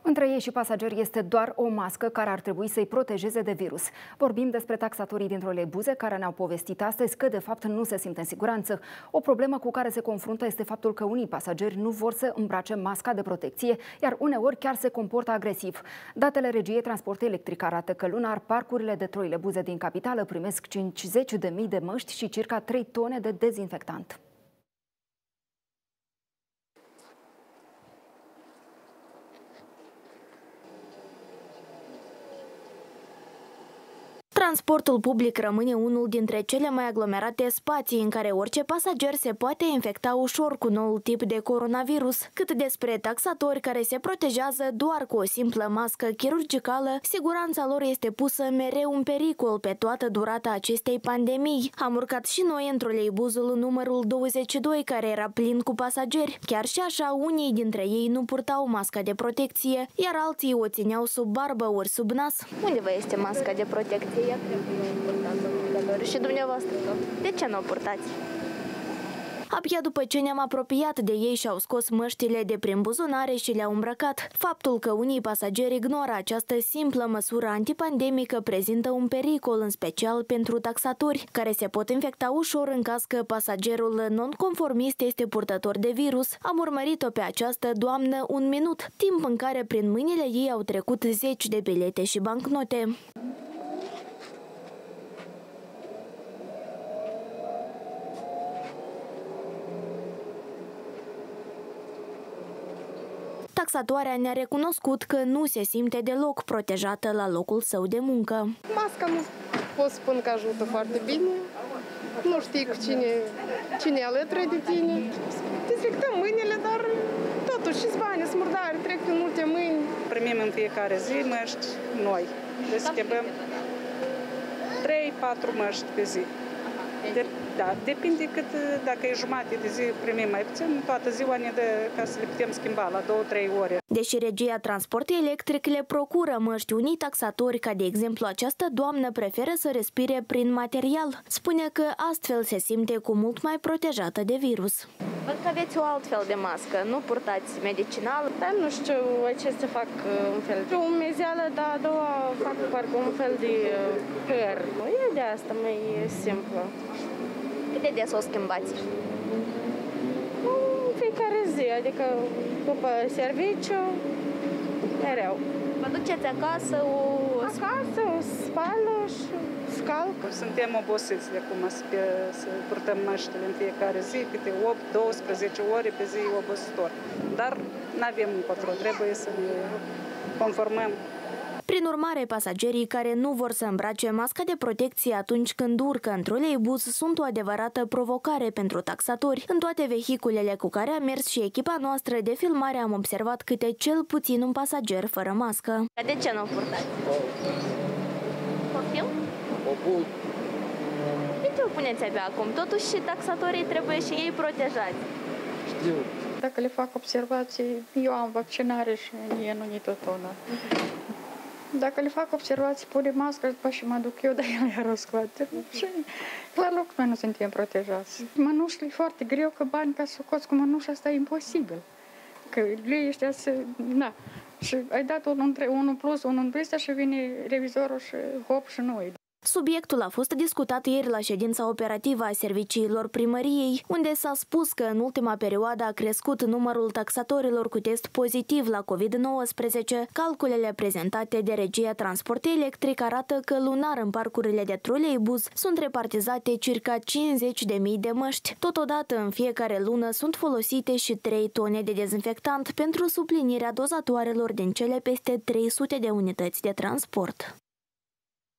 Între ei și pasageri este doar o mască care ar trebui să-i protejeze de virus. Vorbim despre taxatorii din troleibuze care ne-au povestit astăzi că de fapt nu se simt în siguranță. O problemă cu care se confruntă este faptul că unii pasageri nu vor să îmbrace masca de protecție, iar uneori chiar se comportă agresiv. Datele Regiei Transport Electric arată că lunar parcurile de troleibuze din capitală primesc 50.000 de măști și circa 3 tone de dezinfectant. Transportul public rămâne unul dintre cele mai aglomerate spații în care orice pasager se poate infecta ușor cu noul tip de coronavirus. Cât despre taxatori care se protejează doar cu o simplă mască chirurgicală, siguranța lor este pusă mereu în pericol pe toată durata acestei pandemii. Am urcat și noi în troleibuzul numărul 22 care era plin cu pasageri. Chiar și așa, unii dintre ei nu purtau masca de protecție, iar alții o țineau sub barbă ori sub nas. Unde vă este masca de protecție? Și dumneavoastră, de ce nu o purtați? Abia după ce ne-am apropiat de ei și-au scos măștile de prin buzunare și le-au îmbrăcat. Faptul că unii pasageri ignoră această simplă măsură antipandemică prezintă un pericol, în special pentru taxatori, care se pot infecta ușor în caz că pasagerul nonconformist este purtător de virus. Am urmărit-o pe această doamnă un minut, timp în care prin mâinile ei au trecut 10 de bilete și bancnote. Taxatoarea ne-a recunoscut că nu se simte deloc protejată la locul său de muncă. Masca nu pot spun că ajută foarte bine. Nu știi cu cine e alături de tine. Dezinfectăm mâinile, dar totuși și bani smurdare, trec prin multe mâini. Primim în fiecare zi măști noi. Deci schimbăm 3-4 măști pe zi. Depinde dacă e jumătate de zi primim mai puțin, toată ziua ne dă ca să le putem schimba la 2-3 ore. Deși Regia Transport Electric le procură măști unii taxatori, ca de exemplu această doamnă preferă să respire prin material. Spune că astfel se simte cu mult mai protejată de virus. Văd că aveți o altfel de mască, nu purtați medicinal? Dar nu știu, acestea fac un fel de umezeală, dar a doua fac parcă un fel de păr. E de asta mai simplă. Cât de des o schimbați? În fiecare zi, adică după serviciu, mereu. Vă duceți acasă, o spală și scalp. Suntem obosiți de acum să purtăm măștile în fiecare zi, câte 8-12 ore pe zi obositor. Dar nu avem încotro, trebuie să ne conformăm. Prin urmare, pasagerii care nu vor să îmbrace masca de protecție atunci când urcă în troleibuz sunt o adevărată provocare pentru taxatori. În toate vehiculele cu care am mers și echipa noastră de filmare am observat câte cel puțin un pasager fără mască. De ce nu o purtați? Poftim? De ce o puneți abia acum? Totuși și taxatorii trebuie și ei protejați. Știu. Dacă le fac observații, eu am vaccinare și mie nu-i tot una. Dacă le fac observații, pune mască, după și mă duc eu, dar el iar o scoate. Și la locul noi nu suntem protejați. Mănușile e foarte greu, că bani ca să scoți cu mănușa asta e imposibil. Că lui ăștia să... Na. Și ai dat unul plus, unul în ăsta și vine revizorul și hop și nu îi. Subiectul a fost discutat ieri la ședința operativă a serviciilor primăriei, unde s-a spus că în ultima perioadă a crescut numărul taxatorilor cu test pozitiv la COVID-19. Calculele prezentate de Regia Transport Electric arată că lunar în parcurile de troleibuz sunt repartizate circa 50.000 de măști. Totodată, în fiecare lună sunt folosite și 3 tone de dezinfectant pentru suplinirea dozatoarelor din cele peste 300 de unități de transport.